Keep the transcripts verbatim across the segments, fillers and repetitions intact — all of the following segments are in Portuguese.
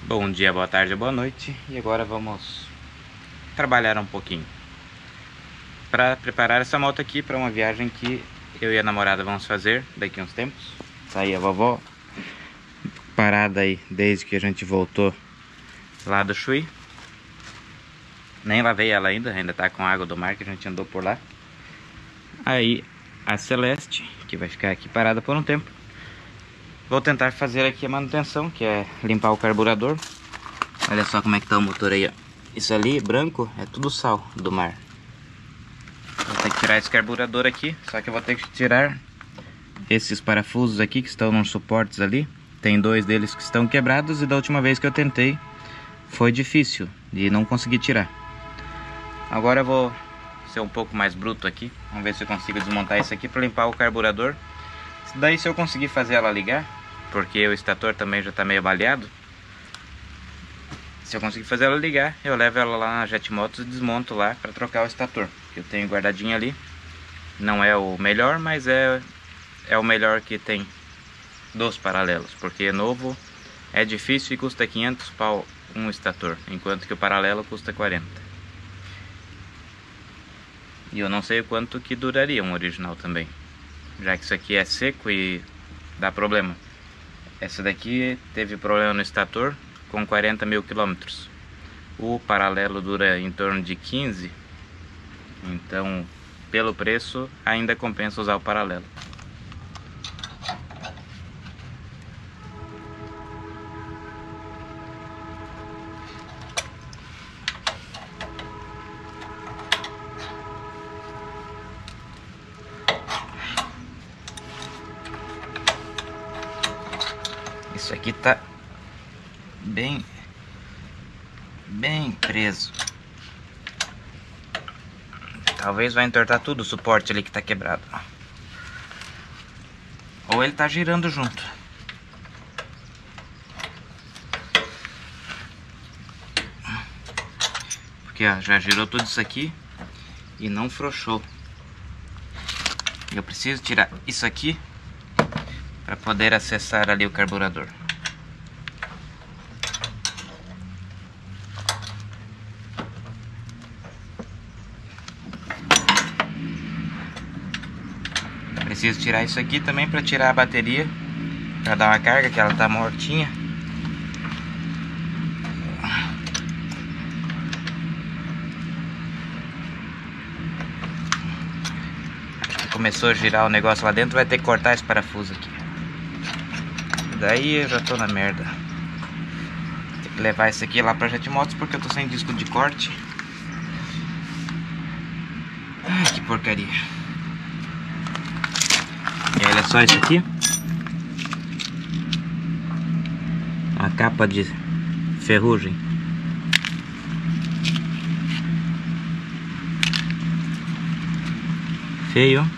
Bom dia, boa tarde, boa noite. E agora vamos trabalhar um pouquinho para preparar essa moto aqui para uma viagem que eu e a namorada vamos fazer daqui a uns tempos. Tá aí a vovó parada aí desde que a gente voltou lá do Chuí. Nem lavei ela ainda, ainda tá com a água do mar que a gente andou por lá. Aí a Celeste, que vai ficar aqui parada por um tempo. Vou tentar fazer aqui a manutenção, que é limpar o carburador. Olha só como é que tá o motor aí, ó. Isso ali, branco, é tudo sal do mar. Vou ter que tirar esse carburador aqui, só que eu vou ter que tirar esses parafusos aqui que estão nos suportes ali. Tem dois deles que estão quebrados e da última vez que eu tentei foi difícil e não consegui tirar. Agora eu vou ser um pouco mais bruto aqui. Vamos ver se eu consigo desmontar isso aqui para limpar o carburador. Daí, se eu conseguir fazer ela ligar, porque o estator também já está meio baleado, se eu conseguir fazer ela ligar, eu levo ela lá na Jetmotos e desmonto lá para trocar o estator, que eu tenho guardadinho ali. Não é o melhor, mas é, é o melhor que tem dos paralelos, porque novo é difícil e custa quinhentos pau um estator, enquanto que o paralelo custa quarenta. E eu não sei o quanto que duraria um original também, já que isso aqui é seco e dá problema. Essa daqui teve problema no estator com quarenta mil quilômetros. O paralelo dura em torno de quinze. Então, pelo preço, ainda compensa usar o paralelo. Isso aqui tá bem, bem preso. Talvez vai entortar tudo o suporte ali que tá quebrado. Ou ele tá girando junto. Porque ó, já girou tudo isso aqui e não frouxou. Eu preciso tirar isso aqui para poder acessar ali o carburador. Preciso tirar isso aqui também para tirar a bateria, para dar uma carga, que ela tá mortinha. Acho que começou a girar o negócio lá dentro, vai ter que cortar esse parafuso aqui. Daí eu já tô na merda. Tem que levar isso aqui lá pra Jetmotos porque eu tô sem disco de corte. Ai, que porcaria. E olha só isso aqui. A capa de ferrugem. Feio.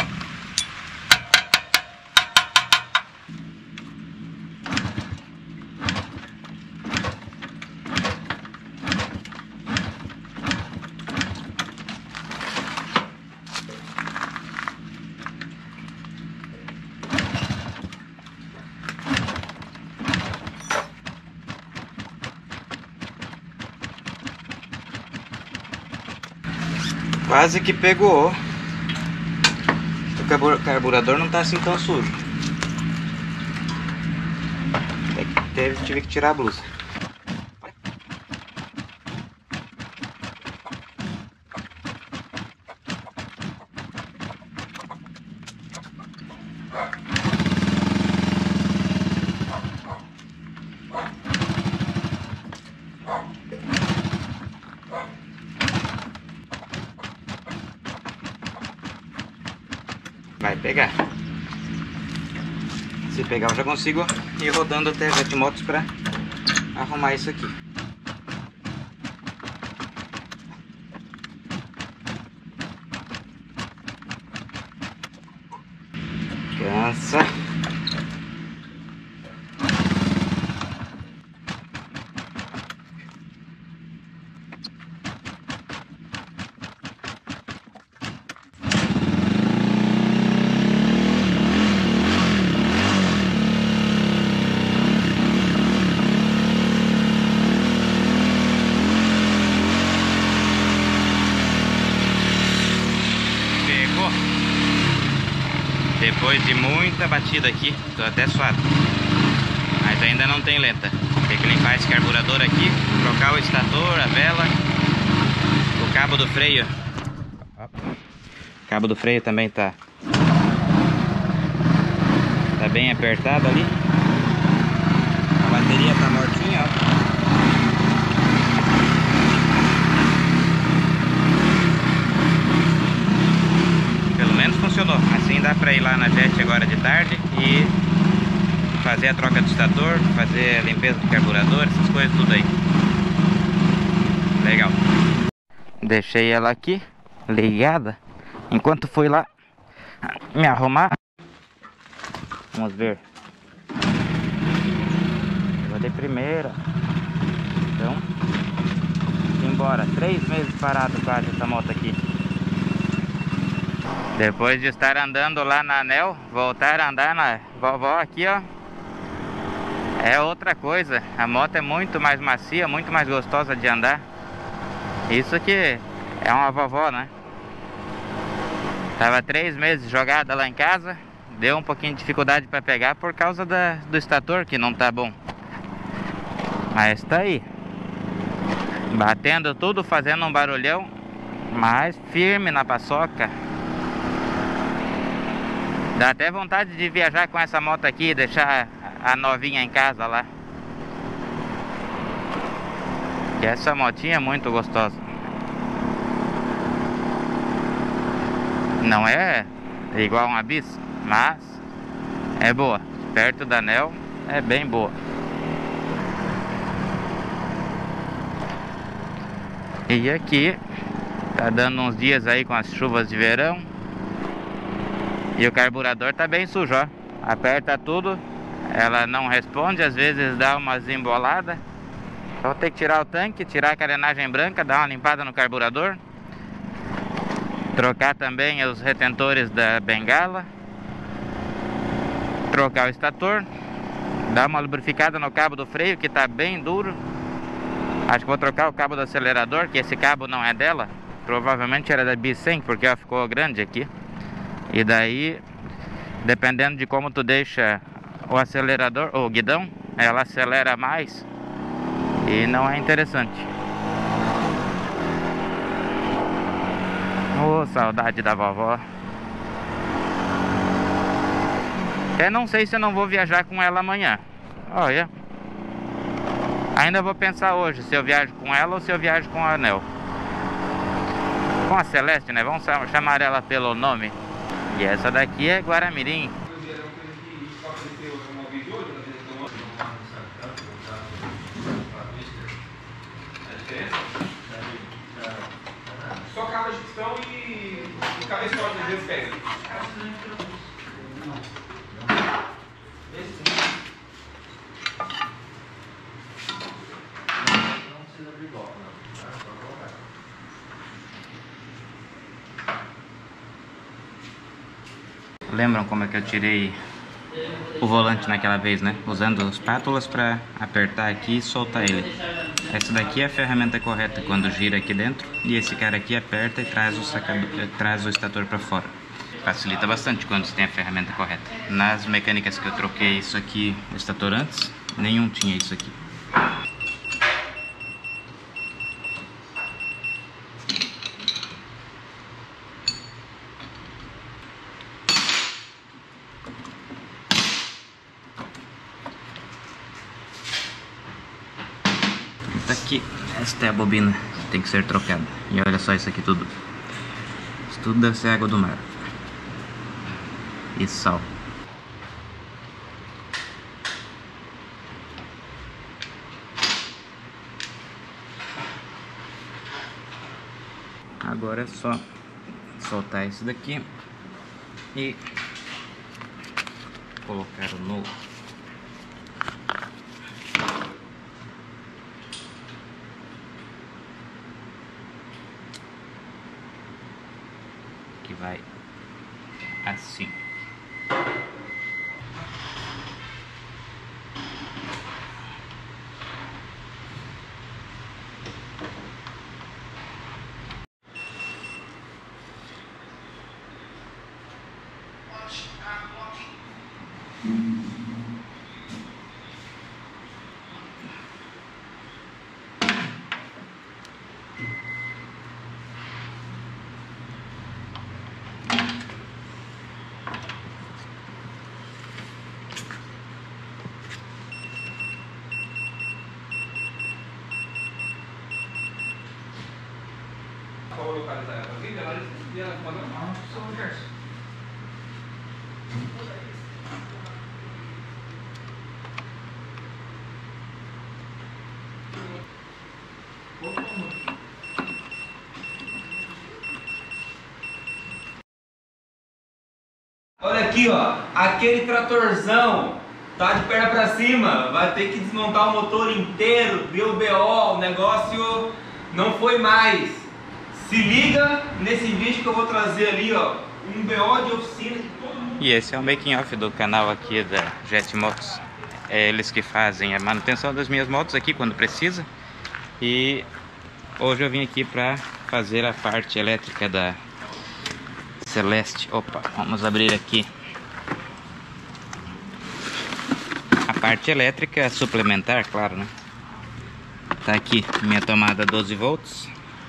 Quase que pegou. O carburador não tá assim tão sujo. Teve, tive que tirar a blusa. Vai pegar. Se pegar, eu já consigo ir rodando até a Jetmotos para arrumar isso aqui. Cansa. Depois de muita batida aqui, tô até suado. Mas ainda não tem lenta. Tem que limpar esse carburador aqui, trocar o estator, a vela, o cabo do freio. O cabo do freio também tá Tá bem apertado ali. A bateria tá mortinha, ó. Pelo menos funcionou. Assim dá pra ir lá na Jet agora de tarde e fazer a troca do estator, fazer a limpeza do carburador, essas coisas tudo aí. Legal. Deixei ela aqui ligada enquanto fui lá me arrumar. Vamos ver. Eu de primeira. Então, embora. Três meses parado quase essa moto aqui. Depois de estar andando lá na Anel, voltar a andar na vovó aqui, ó. É outra coisa. A moto é muito mais macia, muito mais gostosa de andar. Isso que é uma vovó, né? Tava três meses jogada lá em casa. Deu um pouquinho de dificuldade para pegar por causa da, do estator que não tá bom. Mas tá aí. Batendo tudo, fazendo um barulhão. Mas firme na paçoca. Dá até vontade de viajar com essa moto aqui e deixar a novinha em casa lá. Que essa motinha é muito gostosa. Não é igual uma bis, mas é boa. Perto da Anel é bem boa. E aqui tá dando uns dias aí com as chuvas de verão. E o carburador tá bem sujo, ó. Aperta tudo, ela não responde, às vezes dá umas emboladas. Então tem que tirar o tanque, tirar a carenagem branca, dar uma limpada no carburador. Trocar também os retentores da bengala. Trocar o estator. Dar uma lubrificada no cabo do freio, que tá bem duro. Acho que vou trocar o cabo do acelerador, que esse cabo não é dela. Provavelmente era da B cem, porque ela ficou grande aqui. E daí, dependendo de como tu deixa o acelerador, ou o guidão, ela acelera mais e não é interessante. Oh, saudade da vovó. Até não sei se eu não vou viajar com ela amanhã. Olha, ainda vou pensar hoje se eu viajo com ela ou se eu viajo com a Anel. Com a Celeste, né? Vamos chamar ela pelo nome. E essa daqui é Guaramirim. Só carro de pistão e cabeçote, às vezes pega. Não precisa abrir bloco, não. Só colocar. Lembram como é que eu tirei o volante naquela vez, né? Usando as espátulas para apertar aqui e soltar ele. Essa daqui é a ferramenta correta quando gira aqui dentro. E esse cara aqui aperta e traz o, sacador, traz o estator para fora. Facilita bastante quando você tem a ferramenta correta. Nas mecânicas que eu troquei isso aqui, o estator antes, nenhum tinha isso aqui. Tá aqui, esta é a bobina que tem que ser trocada. E olha só isso aqui tudo. Isso tudo deve ser água do mar. E sal. Agora é só soltar isso daqui e colocar o novo. Que vai assim. Qual localizar ela? Alguém ela e ela mandou? Não, sou o Gerson. Olha aqui, ó, aquele tratorzão tá de perna pra cima, vai ter que desmontar o motor inteiro, deu B O, o negócio não foi mais. Se liga nesse vídeo que eu vou trazer ali, ó, um B O de oficina de todo mundo. E esse é o making off do canal aqui da Jet Motos. É eles que fazem a manutenção das minhas motos aqui quando precisa. E hoje eu vim aqui para fazer a parte elétrica da Celeste. Opa, vamos abrir aqui. A parte elétrica suplementar, claro, né? Tá aqui minha tomada doze volts.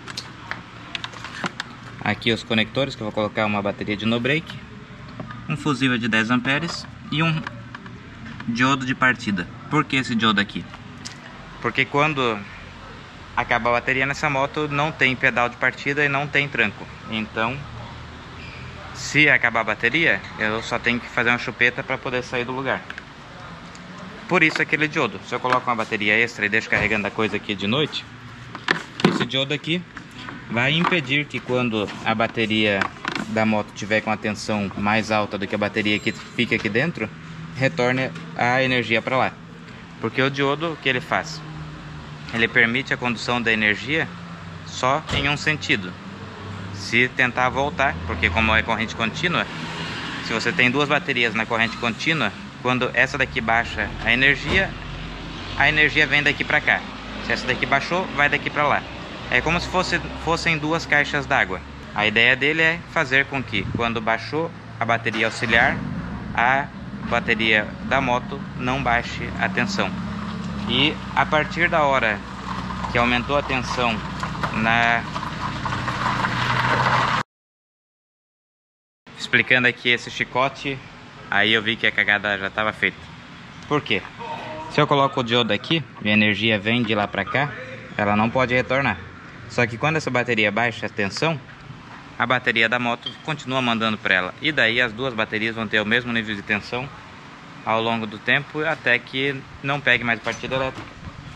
Aqui os conectores que eu vou colocar uma bateria de no break, um fusível de dez amperes e um diodo de partida. Por que esse diodo aqui? Porque quando acabar a bateria nessa moto não tem pedal de partida e não tem tranco. Então, se acabar a bateria, eu só tenho que fazer uma chupeta para poder sair do lugar. Por isso aquele diodo. Se eu coloco uma bateria extra e deixo carregando a coisa aqui de noite, esse diodo aqui vai impedir que quando a bateria da moto tiver com a tensão mais alta do que a bateria que fica aqui dentro, retorne a energia para lá. Porque o diodo, o que ele faz? Ele permite a condução da energia só em um sentido. Se tentar voltar, porque como é corrente contínua, se você tem duas baterias na corrente contínua, quando essa daqui baixa a energia, a energia vem daqui para cá. Se essa daqui baixou, vai daqui para lá. É como se fosse, fossem duas caixas d'água. A ideia dele é fazer com que quando baixou a bateria auxiliar, a bateria da moto não baixe a tensão. E a partir da hora que aumentou a tensão na... Explicando aqui esse chicote, aí eu vi que a cagada já estava feita. Por quê? Se eu coloco o diodo aqui e a energia vem de lá para cá, ela não pode retornar. Só que quando essa bateria baixa a tensão, a bateria da moto continua mandando para ela. E daí as duas baterias vão ter o mesmo nível de tensão ao longo do tempo, até que não pegue mais partida elétrica.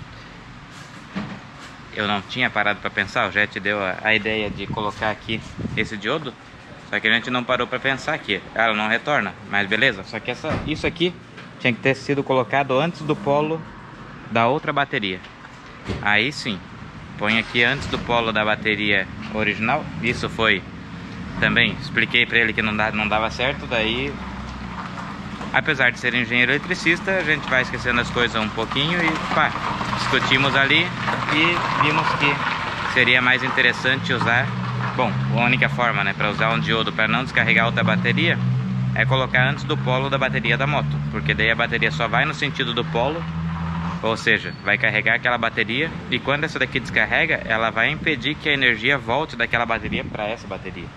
Eu não tinha parado para pensar, o Jet deu a, a ideia de colocar aqui esse diodo, só que a gente não parou para pensar aqui. Ela não retorna, mas beleza. Só que essa, isso aqui tinha que ter sido colocado antes do polo da outra bateria. Aí sim, põe aqui antes do polo da bateria original. Isso foi também, expliquei para ele que não, dá, não dava certo. Daí, apesar de ser engenheiro eletricista, a gente vai esquecendo as coisas um pouquinho e pá, discutimos ali e vimos que seria mais interessante usar, bom, a única forma, né, para usar um diodo para não descarregar outra bateria é colocar antes do polo da bateria da moto, porque daí a bateria só vai no sentido do polo, ou seja, vai carregar aquela bateria, e quando essa daqui descarrega, ela vai impedir que a energia volte daquela bateria para essa bateria.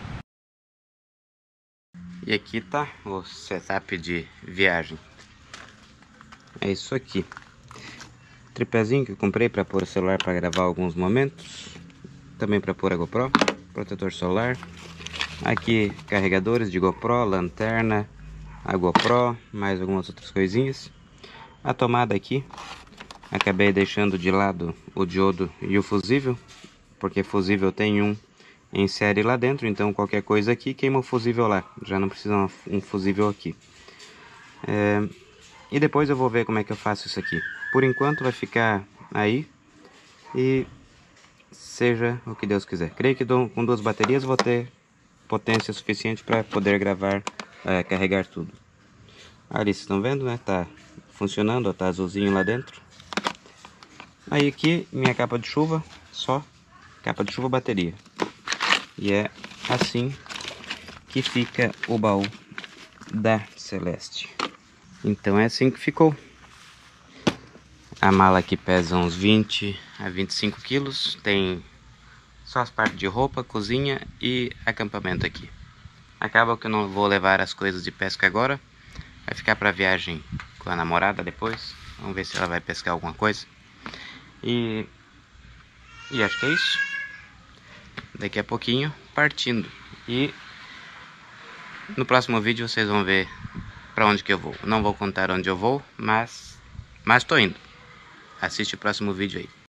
E aqui tá o setup de viagem. É isso aqui. Tripézinho que eu comprei para pôr o celular para gravar alguns momentos. Também para pôr a GoPro. Protetor solar. Aqui carregadores de GoPro, lanterna, a GoPro, mais algumas outras coisinhas. A tomada aqui. Acabei deixando de lado o diodo e o fusível, porque fusível tem um em série lá dentro, então qualquer coisa aqui queima o fusível lá, já não precisa um fusível aqui. É, e depois eu vou ver como é que eu faço isso aqui. Por enquanto vai ficar aí e seja o que Deus quiser. Creio que com duas baterias vou ter potência suficiente para poder gravar, é, carregar tudo. Ali vocês estão vendo, né? Tá funcionando, ó, tá azulzinho lá dentro. Aí aqui minha capa de chuva, só capa de chuva, bateria. E é assim que fica o baú da Celeste. Então é assim que ficou. A mala aqui pesa uns vinte a vinte e cinco quilos. Tem só as partes de roupa, cozinha e acampamento aqui. Acaba que eu não vou levar as coisas de pesca agora. Vai ficar para viagem com a namorada depois. Vamos ver se ela vai pescar alguma coisa. E, e acho que é isso. daqui a pouquinho partindo. E no próximo vídeo vocês vão ver para onde que eu vou. Não vou contar onde eu vou, mas mas tô indo. Assiste o próximo vídeo aí.